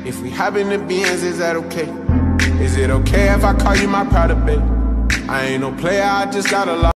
If we hop in the Benz, is that okay? Is it okay if I call you my pride, babe? I ain't no player, I just got a lot.